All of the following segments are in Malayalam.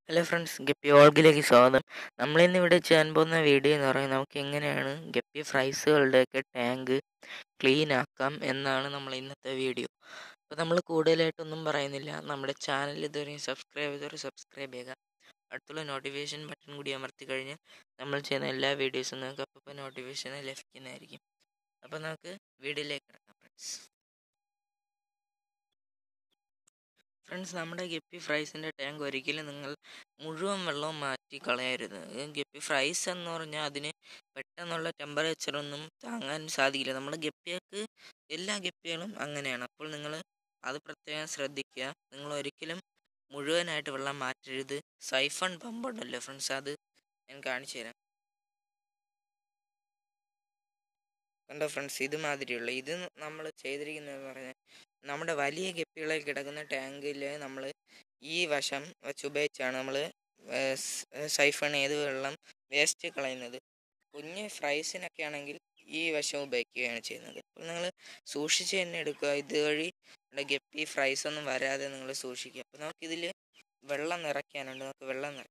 ഹലോ ഫ്രണ്ട്സ്, ഗപ്പി വ്ളോഗിലേക്ക് സ്വാഗതം. നമ്മളിന്നിവിടെ ചെയ്യാൻ പോകുന്ന വീഡിയോ എന്ന് പറയുന്നത് നമുക്ക് എങ്ങനെയാണ് ഗപ്പി ഫ്രൈസുകളുടെയൊക്കെ ടാങ്ക് ക്ലീൻ ആക്കാം എന്നാണ് നമ്മൾ ഇന്നത്തെ വീഡിയോ. അപ്പോൾ നമ്മൾ കൂടുതലായിട്ടൊന്നും പറയുന്നില്ല. നമ്മുടെ ചാനൽ ഇതുവരെയും സബ്സ്ക്രൈബ് ചെയ്തവർ സബ്സ്ക്രൈബ് ചെയ്യുക. അടുത്തുള്ള നോട്ടിഫിക്കേഷൻ ബട്ടൺ കൂടി അമർത്തി കഴിഞ്ഞാൽ നമ്മൾ ചെയ്യുന്ന എല്ലാ വീഡിയോസും നിങ്ങൾക്ക് അപ്പോൾ നോട്ടിഫിക്കേഷൻ ലഭിക്കുന്നതായിരിക്കും. അപ്പോൾ നമുക്ക് വീഡിയോയിലേക്ക് കിടക്കാം ഫ്രണ്ട്സ്. നമ്മുടെ ഗപ്പി ഫ്രൈസിൻ്റെ ടാങ്ക് ഒരിക്കലും നിങ്ങൾ മുഴുവൻ വെള്ളവും മാറ്റി കളയരുത്. ഗപ്പി ഫ്രൈസ് എന്ന് പറഞ്ഞാൽ അതിന് പെട്ടെന്നുള്ള ടെമ്പറേച്ചറൊന്നും താങ്ങാൻ സാധിക്കില്ല. നമ്മുടെ ഗപ്പികൾക്ക് എല്ലാ ഗപ്പികളും അങ്ങനെയാണ്. അപ്പോൾ നിങ്ങൾ അത് പ്രത്യേകം ശ്രദ്ധിക്കുക. നിങ്ങൾ ഒരിക്കലും മുഴുവനായിട്ട് വെള്ളം മാറ്റരുത്. സൈഫൺ പമ്പ് ഉണ്ടല്ലോ ഫ്രണ്ട്സ്, അത് ഞാൻ കാണിച്ചു തരാം. കണ്ടോ ഫ്രണ്ട്സ്, ഇതുമാതിരിയുള്ള ഇത് നമ്മൾ ചെയ്തിരിക്കുന്നതെന്ന് പറഞ്ഞാൽ നമ്മുടെ വലിയ ഗപ്പികളിൽ കിടക്കുന്ന ടാങ്കിൽ നമ്മൾ ഈ വശം വെച്ച് ഉപയോഗിച്ചാണ് നമ്മൾ സൈഫൺ ചെയ്ത് വെള്ളം വേസ്റ്റ് കളയുന്നത്. കുഞ്ഞ് ഫ്രൈസിനൊക്കെ ആണെങ്കിൽ ഈ വശം ഉപയോഗിക്കുകയാണ് ചെയ്യുന്നത്. അപ്പോൾ നിങ്ങൾ സൂക്ഷിച്ച് തന്നെ എടുക്കുക. ഇതുവഴി ഗപ്പി ഫ്രൈസ് ഒന്നും വരാതെ നിങ്ങൾ സൂക്ഷിക്കുക. അപ്പോൾ നമുക്കിതിൽ വെള്ളം നിറയ്ക്കാനുണ്ട്. നമുക്ക് വെള്ളം നിറയ്ക്കാം.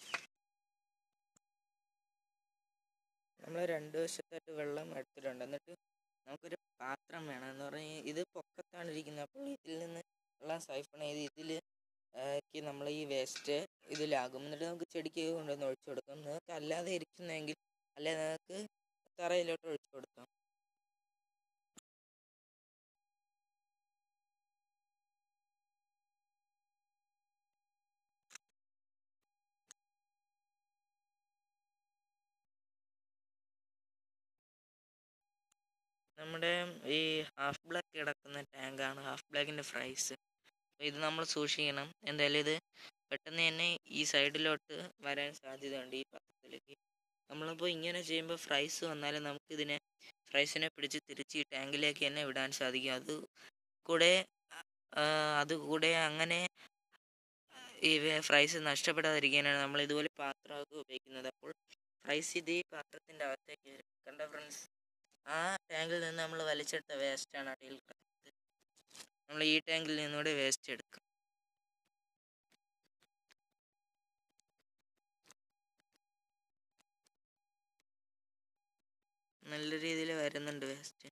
നമ്മൾ രണ്ട് വശത്തായിട്ട് വെള്ളം എടുത്തിട്ടുണ്ട്. എന്നിട്ട് നമുക്കൊരു പാത്രം വേണം. എന്ന് പറഞ്ഞാൽ ഇത് പൊക്കത്താണ് ഇരിക്കുന്നത്. അപ്പോൾ ഇതിൽ നിന്ന് വെള്ളം സൈഫൺ ചെയ്ത് ഇതിൽ നമ്മൾ ഈ വേസ്റ്റ് ഇതിലാകും. എന്നിട്ട് നമുക്ക് ചെടിക്ക് കൊണ്ടുവന്ന് ഒഴിച്ചു കൊടുക്കാം. നിങ്ങൾക്ക് അല്ലാതെ ഇരിക്കുന്നതെങ്കിൽ അല്ലെ നിങ്ങൾക്ക് തറയിലോട്ട് ഒഴിച്ചു കൊടുക്കാം. നമ്മുടെ ഈ ഹാഫ് ബ്ലാക്ക് കിടക്കുന്ന ടാങ്കാണ് ഹാഫ് ബ്ലാക്കിൻ്റെ ഫ്രൈസ്. ഇത് നമ്മൾ സൂക്ഷിക്കണം. എന്തായാലും ഇത് പെട്ടെന്ന് തന്നെ ഈ സൈഡിലോട്ട് വരാൻ സാധ്യതയുണ്ട്, ഈ പാത്രത്തിലേക്ക്. നമ്മളിപ്പോൾ ഇങ്ങനെ ചെയ്യുമ്പോൾ ഫ്രൈസ് വന്നാലും നമുക്കിതിനെ ഫ്രൈസിനെ പിടിച്ച് തിരിച്ച് ഈ ടാങ്കിലേക്ക് തന്നെ വിടാൻ സാധിക്കും. അതുകൂടെ അങ്ങനെ ഈ ഫ്രൈസ് നഷ്ടപ്പെടാതിരിക്കാനാണ് നമ്മൾ ഇതുപോലെ പാത്രമൊക്കെ ഉപയോഗിക്കുന്നത്. അപ്പോൾ ഫ്രൈസ് ഇത് ഈ പാത്രത്തിൻ്റെ അകത്തേക്ക് വരും. കണ്ട ഫ്രണ്ട്സ്, ആ ടാങ്കിൽ നിന്ന് നമ്മൾ വലിച്ചെടുത്ത വേസ്റ്റാണ് അടിയിൽ കിടക്കുന്നത്. നമ്മൾ ഈ ടാങ്കിൽ നിന്നൂടെ വേസ്റ്റ് എടുക്കും. നല്ല രീതിയിൽ വരുന്നുണ്ട് വേസ്റ്റ്.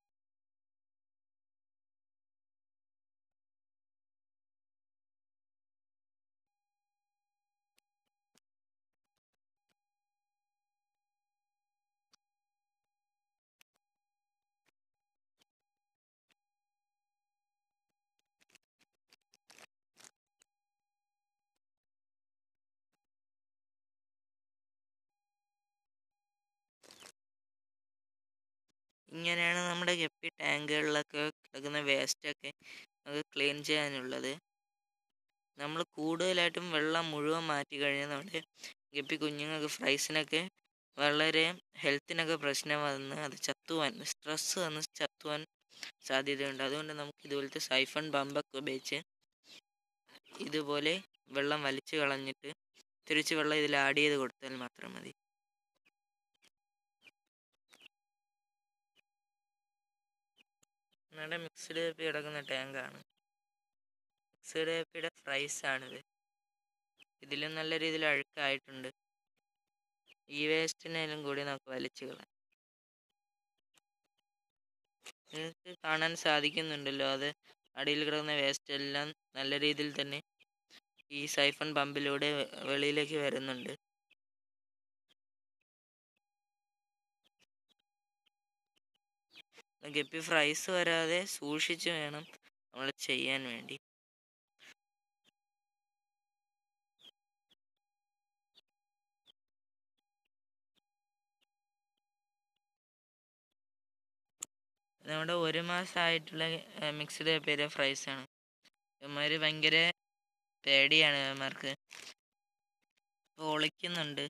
ഇങ്ങനെയാണ് നമ്മുടെ ഗപ്പി ടാങ്കുകളിലൊക്കെ കിടക്കുന്ന വേസ്റ്റൊക്കെ നമുക്ക് ക്ലീൻ ചെയ്യാനുള്ളത്. നമ്മൾ കൂടുതലായിട്ടും വെള്ളം മുഴുവൻ മാറ്റി കഴിഞ്ഞാൽ നമ്മുടെ ഗപ്പി കുഞ്ഞുങ്ങൾക്ക് ഫ്രൈസിനൊക്കെ വളരെ ഹെൽത്തിനൊക്കെ പ്രശ്നം വന്ന് അത് ചത്തുവാൻ, സ്ട്രെസ്സ് വന്ന് ചത്തുവാൻ സാധ്യതയുണ്ട്. അതുകൊണ്ട് നമുക്ക് ഇതുപോലത്തെ സൈഫൺ പമ്പൊക്കെ ഉപയോഗിച്ച് ഇതുപോലെ വെള്ളം വലിച്ചു കളഞ്ഞിട്ട് തിരിച്ച് വെള്ളം ഇതിൽ ആഡ് ചെയ്ത് കൊടുത്താൽ മാത്രം മതി. നമ്മുടെ മിക്സ്ഡ് ഗപ്പി കിടക്കുന്ന ടാങ്കാണ്. മിക്സ്ഡ് ഗപ്പിയുടെ ഫ്രൈസാണിത്. ഇതിലും നല്ല രീതിയിൽ അഴുക്കായിട്ടുണ്ട്. ഈ വേസ്റ്റിനെല്ലാം കൂടി നമുക്ക് വലിച്ചു കളയാം. നിങ്ങൾക്ക് കാണാൻ സാധിക്കുന്നുണ്ടല്ലോ, അത് അടിയിൽ കിടക്കുന്ന വേസ്റ്റ് എല്ലാം നല്ല രീതിയിൽ തന്നെ ഈ സൈഫൺ പമ്പിലൂടെ വെളിയിലേക്ക് വരുന്നുണ്ട്. ഗപ്പി ഫ്രൈസ് വരാതെ സൂക്ഷിച്ച് വേണം നമ്മൾ ചെയ്യാൻ വേണ്ടി. നമ്മുടെ 1 മാസമായിട്ടുള്ള മിക്സ്ഡ് ഗപ്പിയുടെ ഫ്രൈസാണ്. ഇവന്മാർ ഭയങ്കര പേടിയാണ്. ഇവന്മാർക്ക് ഒളിക്കുന്നുണ്ട്.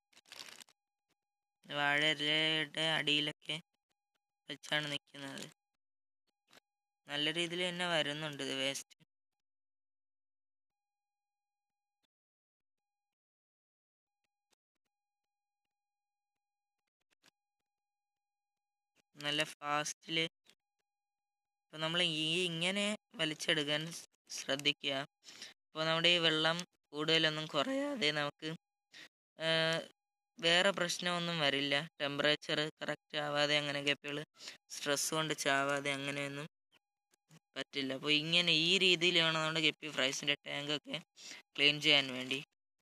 വാഴയുടെ അടിയിലൊക്കെ വെച്ചാണ് നിൽക്കുന്നത്. നല്ല രീതിയിൽ തന്നെ വരുന്നുണ്ട് ഇത് വേസ്റ്റ്. നല്ല ഫാസ്റ്റിൽ. അപ്പോൾ നമ്മൾ ഇങ്ങനെ വലിച്ചെടുക്കാൻ ശ്രദ്ധിക്കുക. അപ്പോൾ നമ്മുടെ ഈ വെള്ളം കൂടുതലൊന്നും കുറയാതെ നമുക്ക് വേറെ പ്രശ്നമൊന്നും വരില്ല. ടെമ്പറേച്ചർ കറക്റ്റ് ആവാതെ അങ്ങനെ ഗപ്പികൾ സ്ട്രെസ് കൊണ്ട് ചാവാതെ അങ്ങനെയൊന്നും പറ്റില്ല. അപ്പോൾ ഇങ്ങനെ ഈ രീതിയിൽ വേണം നമ്മുടെ ഗപ്പി ഫ്രൈസിൻ്റെ ടാങ്കൊക്കെ ക്ലീൻ ചെയ്യാൻ വേണ്ടി.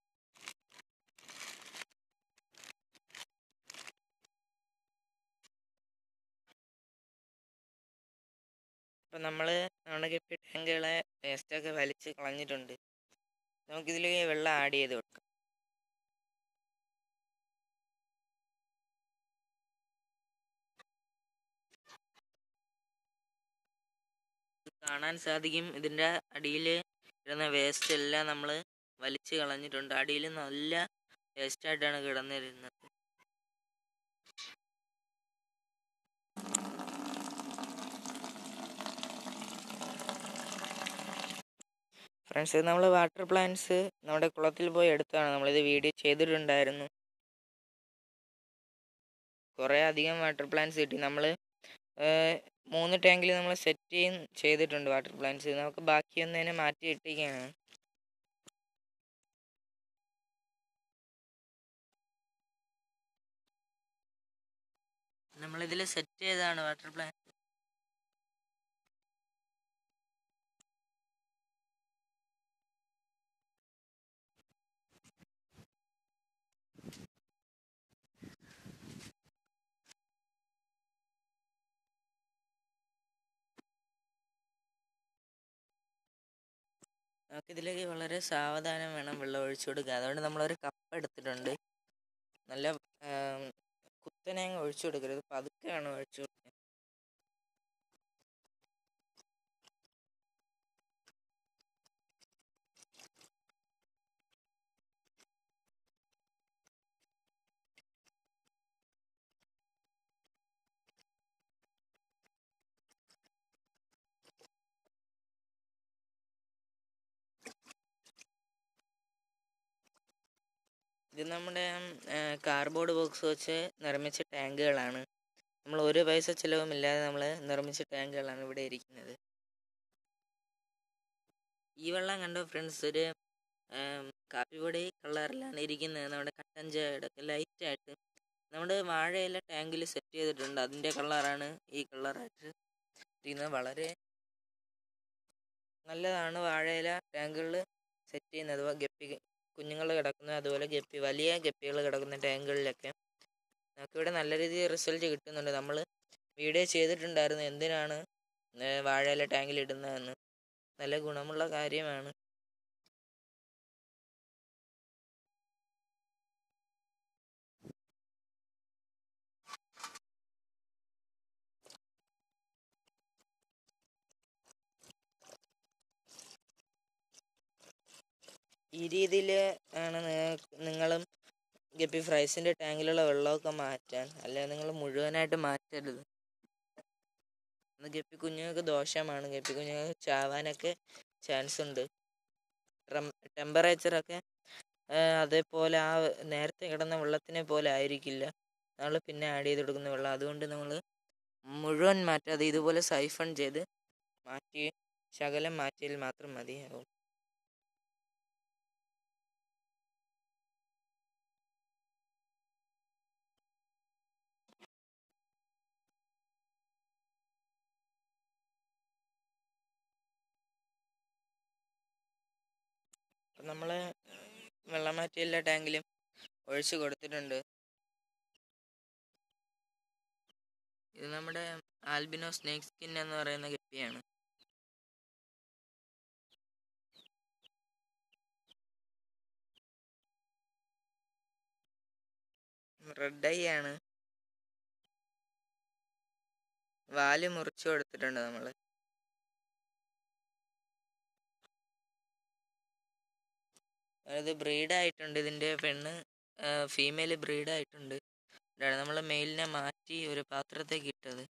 അപ്പം നമ്മൾ നമ്മുടെ ഗപ്പി ടാങ്കുകളെ വേസ്റ്റൊക്കെ വലിച്ച് കളഞ്ഞിട്ടുണ്ട്. നമുക്കിതിൽ വെള്ളം ആഡ് ചെയ്ത് കൊടുക്കാം. കാണാൻ സാധിക്കും ഇതിൻ്റെ അടിയിൽ ഇടുന്ന വേസ്റ്റ് എല്ലാം നമ്മൾ വലിച്ച് കളഞ്ഞിട്ടുണ്ട്. അടിയിൽ നല്ല വേസ്റ്റായിട്ടാണ് കിടന്നിരുന്നത്. ഫ്രണ്ട്സ്, ഇത് നമ്മൾ വാട്ടർ പ്ലാന്റ്സ് നമ്മുടെ കുളത്തിൽ പോയി എടുത്താണ്. നമ്മളിത് വീഡിയോ ചെയ്തിട്ടുണ്ടായിരുന്നു. കുറേ അധികം വാട്ടർ പ്ലാന്റ്സ് കിട്ടി. നമ്മൾ 3 ടാങ്കിൽ നമ്മൾ സെറ്റ് ചെയ്തിട്ടുണ്ട് വാട്ടർ പ്ലാന്റ്സ്. നമുക്ക് ബാക്കിയൊന്നതിനെ മാറ്റി ഇട്ടിരിക്കുകയാണ്. നമ്മളിതിൽ സെറ്റ് ചെയ്തതാണ് വാട്ടർ പ്ലാന്റ്. നമുക്കിതിലേക്ക് വളരെ സാവധാനം വേണം വെള്ളം ഒഴിച്ചു കൊടുക്കുക. അതുകൊണ്ട് നമ്മളൊരു കപ്പ് എടുത്തിട്ടുണ്ട്. നല്ല കുത്തനെ അങ്ങ് ഒഴിച്ചു കൊടുക്കരുത്, പതുക്കെയാണ് ഒഴിച്ചു കൊടുക്കുക. ഇത് നമ്മുടെ കാർഡ്ബോർഡ് ബോക്സ് വെച്ച് നിർമ്മിച്ച ടാങ്കുകളാണ്. നമ്മൾ ഒരു പൈസ ചിലവുമില്ലാതെ നമ്മൾ നിർമ്മിച്ച ടാങ്കുകളാണ് ഇവിടെ ഇരിക്കുന്നത്. ഈ വെള്ളം കണ്ടോ ഫ്രണ്ട്സ്, ഒരു കാപ്പിപ്പൊടി കളറിലാണ് ഇരിക്കുന്നത്. നമ്മുടെ കട്ടൻ ചായയുടെ ലൈറ്റായിട്ട് നമ്മുടെ വാഴയില ടാങ്കിൽ സെറ്റ് ചെയ്തിട്ടുണ്ട്. അതിൻ്റെ കളറാണ് ഈ കളറായിട്ട് ഇരിക്കുന്നത്. വളരെ നല്ലതാണ് വാഴയില ടാങ്കുകളിൽ സെറ്റ് ചെയ്യുന്നത്. ഗപ്പി കുഞ്ഞുങ്ങൾ കിടക്കുന്നത്, അതുപോലെ ഗപ്പി വലിയ ഗപ്പികൾ കിടക്കുന്ന ടാങ്കുകളിലൊക്കെ നമുക്കിവിടെ നല്ല രീതിയിൽ റിസൾട്ട് കിട്ടുന്നുണ്ട്. നമ്മൾ വീഡിയോ ചെയ്തിട്ടുണ്ടായിരുന്നു എന്തിനാണ് വാഴയില ടാങ്കിൽ ഇടുന്നതെന്ന്. നല്ല ഗുണമുള്ള കാര്യമാണ്. ഈ രീതിയിൽ ആണ് നിങ്ങളും ഗപ്പി ഫ്രൈസിൻ്റെ ടാങ്കിലുള്ള വെള്ളമൊക്കെ മാറ്റാൻ. അല്ലെങ്കിൽ നിങ്ങൾ മുഴുവനായിട്ട് മാറ്റരുത്. അത് ഗപ്പി കുഞ്ഞുങ്ങൾക്ക് ദോഷമാണ്. ഗപ്പി കുഞ്ഞുങ്ങൾക്ക് ചാവാനൊക്കെ ചാൻസ് ഉണ്ട്. ടെമ്പറേച്ചറൊക്കെ അതേപോലെ ആ നേരത്തെ കിടന്ന വെള്ളത്തിനെ പോലെ ആയിരിക്കില്ല നമ്മൾ പിന്നെ ആഡ് ചെയ്ത് കൊടുക്കുന്ന വെള്ളം. അതുകൊണ്ട് നമ്മൾ മുഴുവൻ മാറ്റാതെ ഇതുപോലെ സൈഫൺ ചെയ്ത് മാറ്റി ശകലം മാറ്റിയാൽ മാത്രം മതിയാവും. അപ്പം നമ്മൾ വെള്ളം മാറ്റി എല്ലാ ടാങ്കിലും ഒഴിച്ച് കൊടുത്തിട്ടുണ്ട്. ഇത് നമ്മുടെ ആൽബിനോ സ്നേക്ക് സ്കിൻ എന്ന് പറയുന്ന ഗപ്പിയാണ്. റെഡ് ഐ ആണ്. വാല് മുറിച്ചു കൊടുത്തിട്ടുണ്ട് നമ്മൾ. അതായത് ബ്രീഡായിട്ടുണ്ട്. ഇതിൻ്റെ പെണ്ണ് ഫീമെയിൽ ബ്രീഡായിട്ടുണ്ട്. ഇതാണ് നമ്മൾ മെയിലിനെ മാറ്റി ഒരു പാത്രത്തേക്ക് ഇട്ടത്.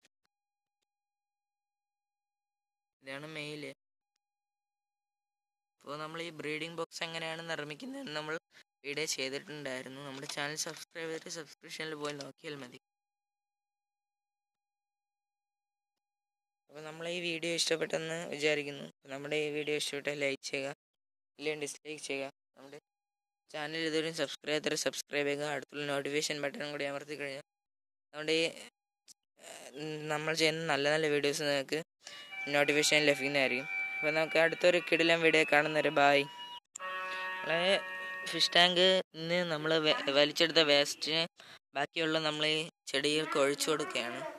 ഇതാണ് മെയില്. അപ്പോൾ നമ്മൾ ഈ ബ്രീഡിംഗ് ബോക്സ് എങ്ങനെയാണ് നിർമ്മിക്കുന്നതെന്ന് നമ്മൾ വീഡിയോ ചെയ്തിട്ടുണ്ടായിരുന്നു. നമ്മുടെ ചാനൽ സബ്സ്ക്രൈബ് ചെയ്തിട്ട് സബ്സ്ക്രിപ്ഷനിൽ പോയി നോക്കിയാൽ മതി. അപ്പോൾ നമ്മൾ ഈ വീഡിയോ ഇഷ്ടപ്പെട്ടെന്ന് വിചാരിക്കുന്നു. നമ്മുടെ ഈ വീഡിയോ ഇഷ്ടപ്പെട്ടാൽ ലൈക്ക് ചെയ്യുക, ഇല്ലെങ്കിൽ ഡിസ്ലൈക്ക് ചെയ്യുക. നമ്മുടെ ചാനൽ ഇതുവരെയും സബ്സ്ക്രൈബ് ചെയ്യുക. അടുത്തുള്ള നോട്ടിഫിക്കേഷൻ ബട്ടണും കൂടി അമർത്തി കഴിഞ്ഞാൽ നമ്മുടെ നമ്മൾ ചെയ്യുന്ന നല്ല നല്ല വീഡിയോസ് നിങ്ങൾക്ക് നോട്ടിഫിക്കേഷൻ ലഭിക്കുന്നതായിരിക്കും. അപ്പോൾ നമുക്ക് അടുത്തൊരു കിടിലൻ വീഡിയോ കാണുന്നവരെ ബായ്. വളരെ ഫിഷ് ടാങ്ക് ഇന്ന് നമ്മൾ വലിച്ചെടുത്ത വേസ്റ്റിന് ബാക്കിയുള്ള നമ്മൾ ഈ ചെടികൾക്ക് ഒഴിച്ചു കൊടുക്കുകയാണ്.